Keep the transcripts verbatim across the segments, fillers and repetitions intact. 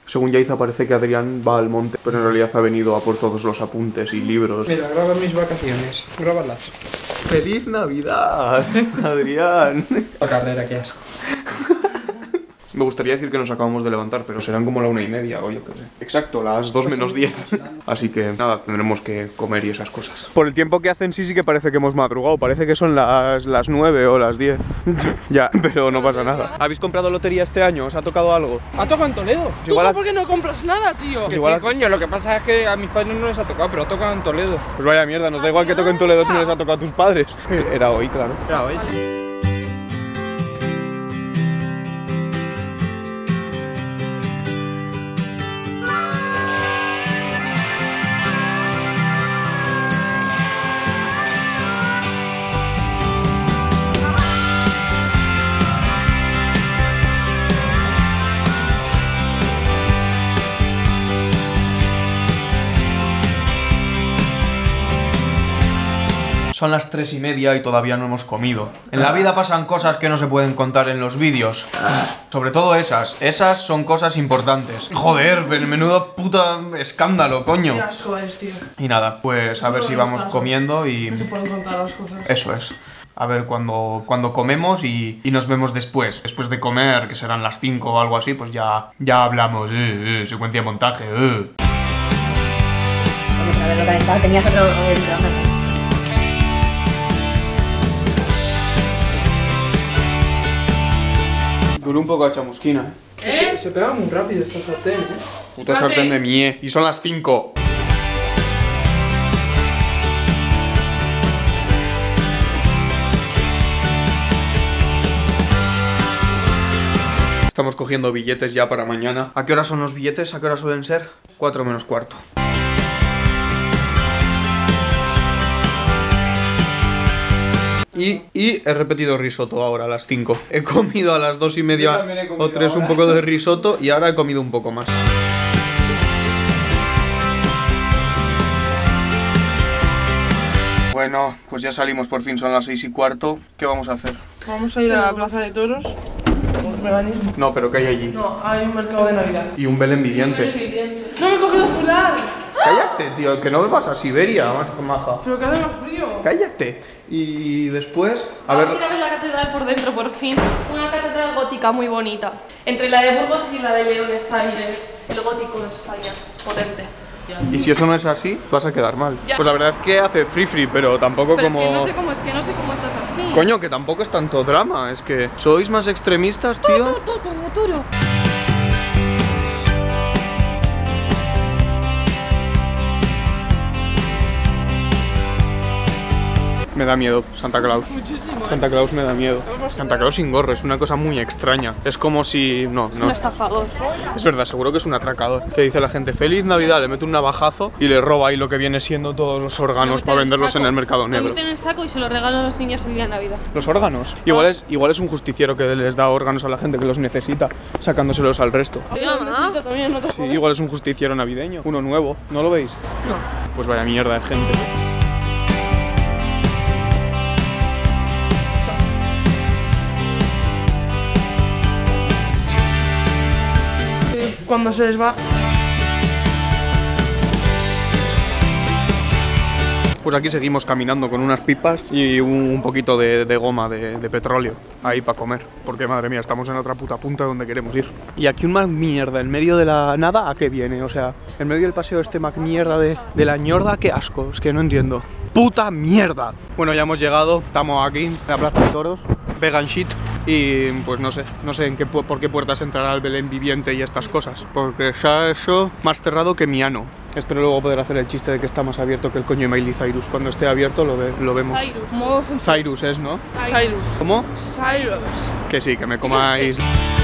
Según Yaiza parece que Adrián va al monte, pero en realidad ha venido a por todos los apuntes y libros. Mira, graba mis vacaciones, grábalas. ¡Feliz Navidad, Adrián! La carrera, qué asco. Me gustaría decir que nos acabamos de levantar, pero serán como la una y media o yo qué sé. Exacto, las dos menos diez. Así que nada, tendremos que comer y esas cosas. Por el tiempo que hacen sí, sí que parece que hemos madrugado. Parece que son las, las nueve o las diez. Ya, pero no pasa nada. ¿Habéis comprado lotería este año? ¿Os ha tocado algo? ¿Ha tocado en Toledo? ¿Tú igual por qué no compras nada, tío? Que igual sí, coño, lo que pasa es que a mis padres no les ha tocado, pero ha tocado en Toledo. Pues vaya mierda, nos da igual que toque en Toledo si no les ha tocado a tus padres. Era hoy, claro. Era hoy. Son las tres y media y todavía no hemos comido. En la vida pasan cosas que no se pueden contar en los vídeos. Sobre todo esas. Esas son cosas importantes. Joder, menudo puta escándalo, coño. Qué asco es, tío. Y nada, pues a ver si vamos comiendo y... No se pueden contar las cosas. Eso es. A ver cuando, cuando comemos y, y nos vemos después. Después de comer, que serán las cinco o algo así, pues ya, ya hablamos. Eh, eh, secuencia de montaje. Eh. Vamos a ver lo calentar. Tenías otro... Duró un poco a chamusquina, ¿Eh? Se, se pega muy rápido esta sartén, ¿eh? Puta sartén de mie. Y son las cinco. Estamos cogiendo billetes ya para mañana. ¿A qué hora son los billetes? ¿A qué hora suelen ser? Cuatro menos cuarto. Y, y he repetido risotto ahora a las cinco. He comido a las dos y media o tres ahora un poco de risotto y ahora he comido un poco más. Bueno, pues ya salimos por fin, son las seis y cuarto. ¿Qué vamos a hacer? Vamos a ir a la plaza de toros. Veganismo. No, pero ¿qué hay allí? No, hay un mercado de Navidad. Y un Belén viviente. Sí, no me he cogido fular. Cállate, tío, que no me vas a Siberia, maja. Pero que hace más frío. Cállate. Y después, a Vamos ver... a ir a ver la catedral por dentro, por fin. Una catedral gótica muy bonita. Entre la de Burgos y la de León está el, el gótico de España. Potente. Y si eso no es así, vas a quedar mal. Ya. Pues la verdad es que hace free free, pero tampoco pero como... es que no sé cómo, es que no sé cómo estás así. Coño, que tampoco es tanto drama, es que sois más extremistas, tío. Tú, tú, tú, tú, tú. Me da miedo, Santa Claus. Muchísimo. ¿eh? Santa Claus me da miedo. Santa Claus sin gorro, es una cosa muy extraña. Es como si... No, Es no. un estafador. Es verdad, seguro que es un atracador. Que dice la gente, feliz Navidad, le mete un navajazo y le roba ahí lo que viene siendo todos los órganos para venderlos en el mercado negro. Lo meten en el saco y se lo regalan a los niños el día de Navidad. ¿Los órganos? Igual es, igual es un justiciero que les da órganos a la gente que los necesita, sacándoselos al resto. Yo también no te Sí, igual es un justiciero navideño, uno nuevo, ¿no lo veis? No. Pues vaya mierda de gente. Cuando se les va. Pues aquí seguimos caminando con unas pipas y un, un poquito de, de goma de, de petróleo ahí para comer. Porque madre mía, estamos en otra puta punta donde queremos ir. Y aquí un Mac mierda, en medio de la nada, ¿a qué viene? O sea, en medio del paseo este Mac mierda de, de la ñorda, qué asco, es que no entiendo. ¡Puta mierda! Bueno, ya hemos llegado, estamos aquí en la Plaza de Toros, vegan shit. Y pues no sé, no sé en qué, por qué puertas entrará el Belén viviente y estas cosas. Porque ya eso más cerrado que mi ano. Espero luego poder hacer el chiste de que está más abierto que el coño de Miley Cyrus. Cuando esté abierto lo, ve, lo vemos. Cyrus. ¿Cómo funciona? Cyrus es, ¿no? Cyrus. ¿Cómo? Cyrus. Que sí, que me comáis.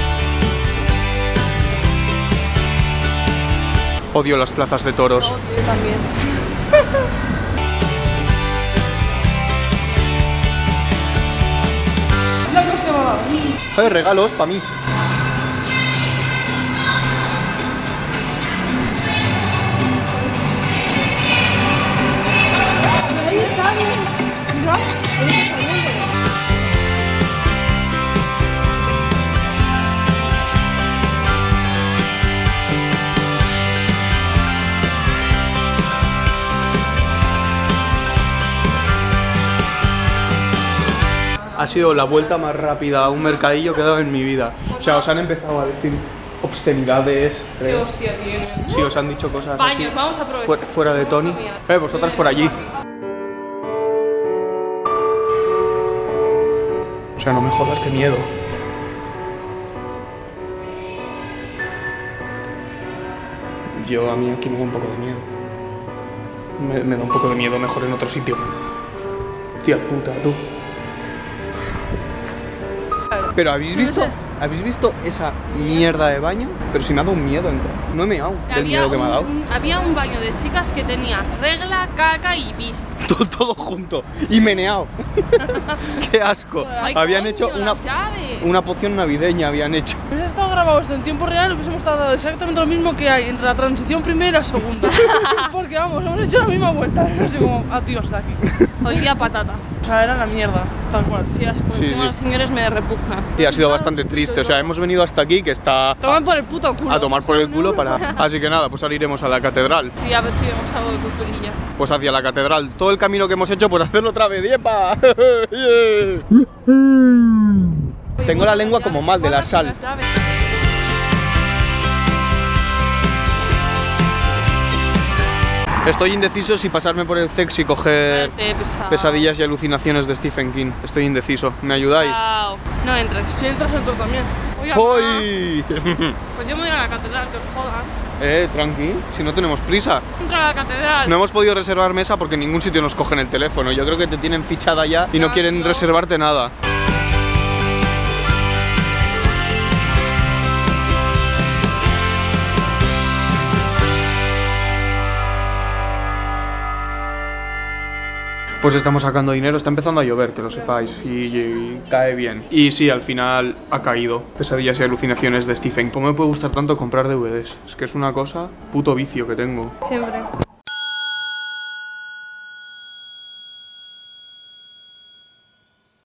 Odio las plazas de toros. Yo también. La cosa. ¡Eh, regalos para mí! Ahí está, mira. Ahí está saliendo. ha sido la vuelta más rápida a un mercadillo que he dado en mi vida. O sea, os han empezado a decir obscenidades. Qué creo. hostia tiene. Sí, os han dicho cosas Baños, así. vamos a aprovechar. Fuera, fuera de Tony. Eh, vosotras por allí. O sea, no me jodas, qué miedo. Yo a mí aquí me da un poco de miedo. Me, me da un poco de miedo, mejor en otro sitio. Tía puta, tú. Pero ¿habéis visto? ¿Habéis visto esa mierda de baño? Pero si me ha dado un miedo entrar. No he meado del Había miedo que me ha dado. un, había un baño de chicas que tenía regla, caca y pis. Todo, todo junto. Y meneado. Qué asco. Ay, Habían coño, hecho una, las llaves. una poción navideña, habían hecho. Si hubiese estado grabado esto en tiempo real, hubiésemos estado exactamente lo mismo que hay entre la transición primera y la segunda. Porque vamos, hemos hecho la misma vuelta. No sé cómo, adiós de aquí. Olía a patata. O sea, era la mierda, tal cual. Sí, asco. Sí, Encima sí. los señores me repugnan. Y ha sido bastante triste. O sea, hemos venido hasta aquí que está Toman por el puto culo. a tomar por el culo para... Así que nada, pues ahora iremos a la catedral. Sí, a ver si vemos algo de culturilla. Pues hacia la catedral. Todo el camino que hemos hecho, pues hacerlo otra vez. ¡Yepa! Tengo la lengua como mal de la sal. Las llaves. Estoy indeciso si pasarme por el C E X y coger Vete, pesado. Pesadillas y alucinaciones de Stephen King. Estoy indeciso. ¿Me ayudáis? Pesado. No entres. Si entras, entro también. Oye, mamá, ¡Uy! pues yo me voy a la catedral, que os jodan. Eh, tranqui, si no tenemos prisa. Entro a la catedral. No hemos podido reservar mesa porque en ningún sitio nos cogen el teléfono. Yo creo que te tienen fichada ya y no Ya, quieren no. reservarte nada. Pues estamos sacando dinero, está empezando a llover, que lo sepáis, y, y cae bien. Y sí, al final ha caído. Pesadillas y alucinaciones de Stephen. ¿Cómo me puede gustar tanto comprar D V Ds? Es que es una cosa, puto vicio que tengo. Siempre.